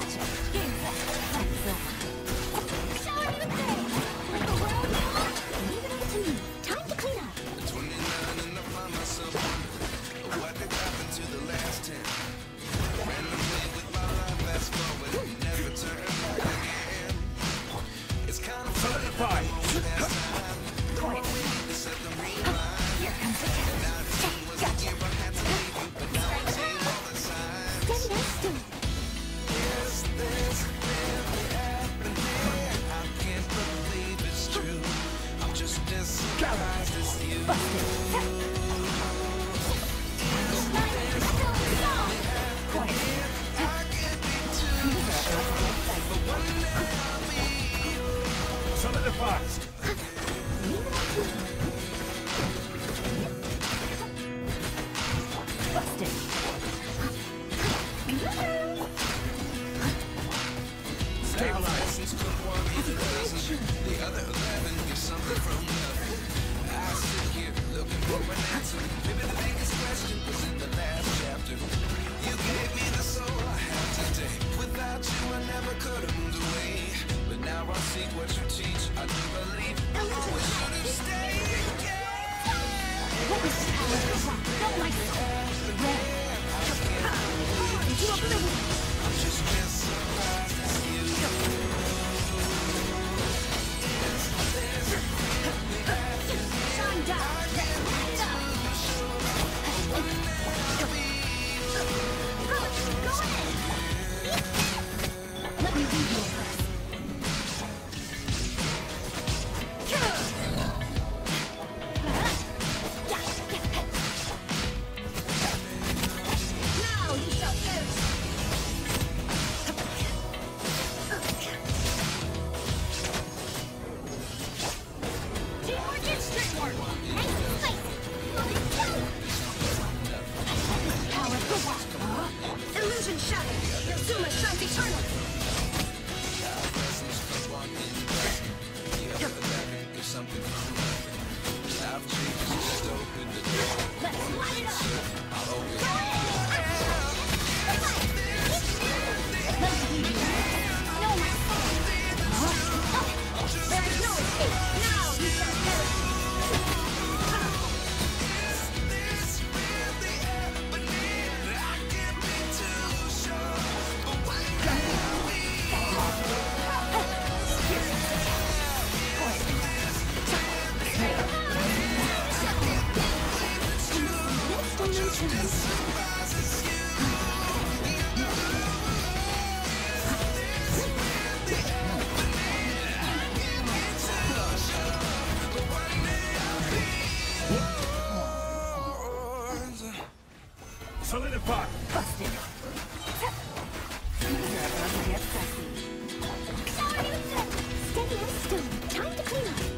Solidify! Busted. You're about to get sassy. Steady and still. Time to clean up.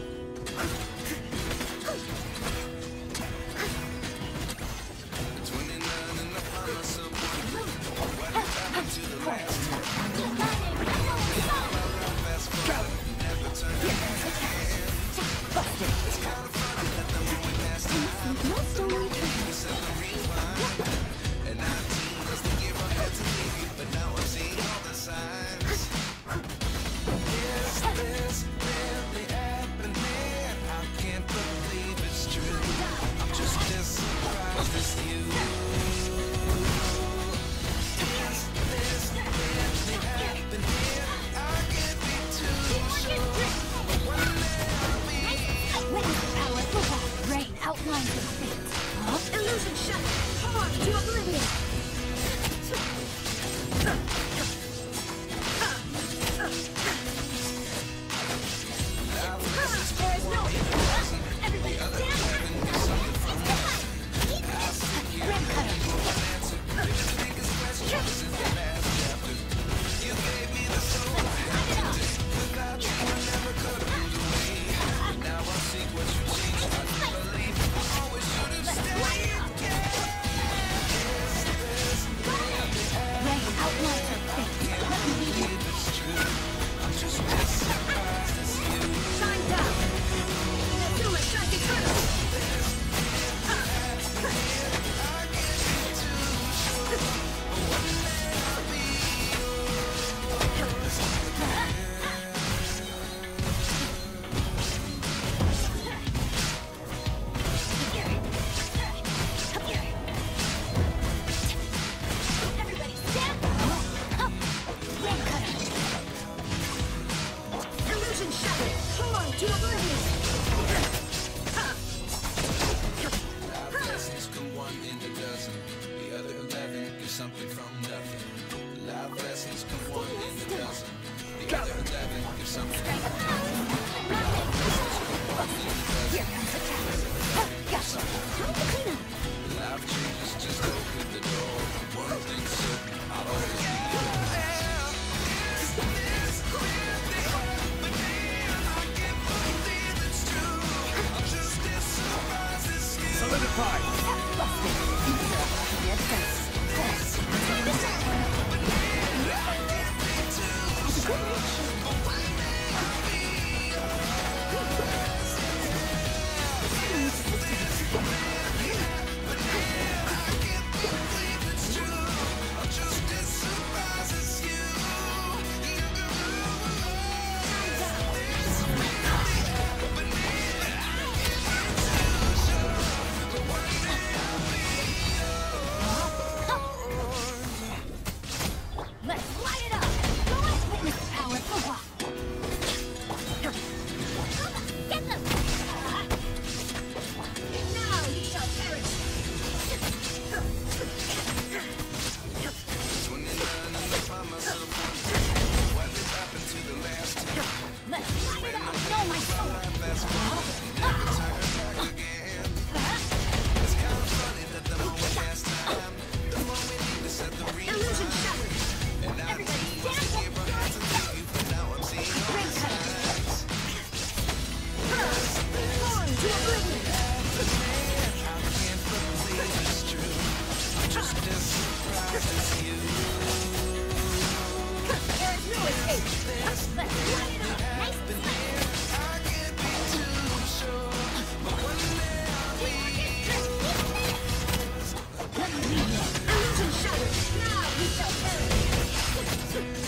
get something from nothing. Life lessons come one in a dozen. The other 11 get something from nothing. Life lessons come one in a dozen. Here comes the cat. Gosh, time to clean up. Life changes, just open the door. One thing certain, I'll always be yours. Solidified! Yes, thanks. Let's light it up! Go and witness the power of the rock! Get them! Now you shall perish! 29 and I find myself wondering what did happen to the last 10. Let's light it up! Know my soul! Fast forward, never turn back again. It's kind of funny that the moment last time, the moment we need to set the Illusion shattered! and I Everybody didn't want to stand give a hand to you, but now I'm seeing all Great the cut. signs. Born to oblivion! I can't believe it's true. I'm just as surprised as you. There is no escape! Let's light it up! Nice and slow! I can't be too sure, but one day I'll be Let me lead you! Illusion shattered! Now you shall perish!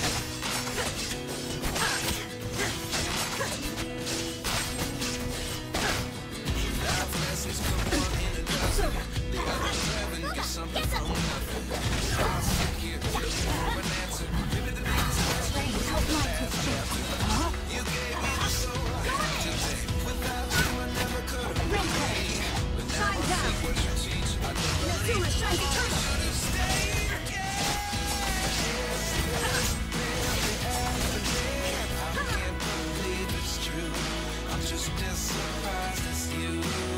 life lessons come one in a dozen. The other 11 get something from nothing. I'll sit here till for an answer. Maybe the reason Rain outlined his face. you gave me the soul I have today. Without you, I never could have Rain cutter! But now Shine I down! see what you teach. I don't Nazuma shines eternal! have stayed again. I can't believe it's true. I'm just as surprised as you.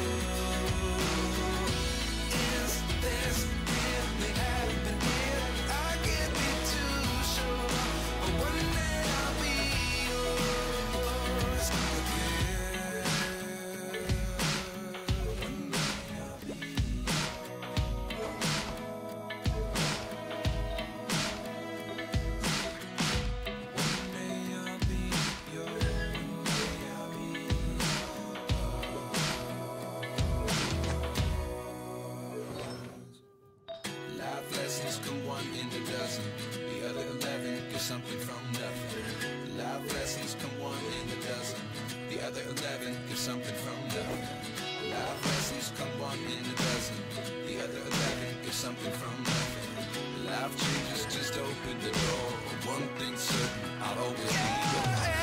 Is this really happening? I can't be too sure, but one day I'll be yours again. One day I'll be One day I'll be yours. One day I'll be life lessons come one in a dozen. The other 11 get something from nothing. Life lessons come one in a dozen. The other 11 get something from nothing. Life lessons come one in a dozen. The other 11 get something from nothing. Life changes, just open the door. One thing certain, I'll always be yours.